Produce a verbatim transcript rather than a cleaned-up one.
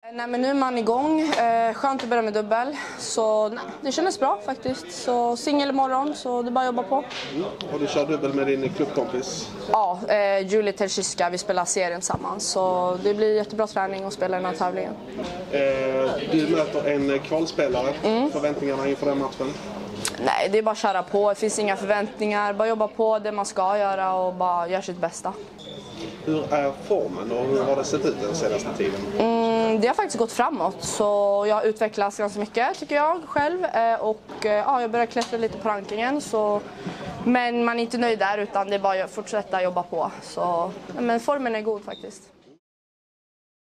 Nej, men nu är man igång. Eh, skönt att börja med dubbel. Så nej, det kändes bra faktiskt. Så singel imorgon, så det är bara att jobba på. Mm. Har du kört dubbel med din klubbkompis? Ja, eh, Julie Terziska. Vi spelar serien tillsammans. Så det blir jättebra träning att spela den här tävlingen. Eh, du möter en kvalspelare. Mm. Förväntningarna inför den matchen? Nej, det är bara att köra på. Det finns inga förväntningar. Bara jobba på det man ska göra och bara göra sitt bästa. Hur är formen och hur har det sett ut den senaste tiden? Mm, det har faktiskt gått framåt, så jag har utvecklats ganska mycket tycker jag själv. Och ja, jag börjar klättra lite på rankingen. Så... Men man är inte nöjd där, utan det är bara att fortsätta jobba på. Så, men formen är god faktiskt.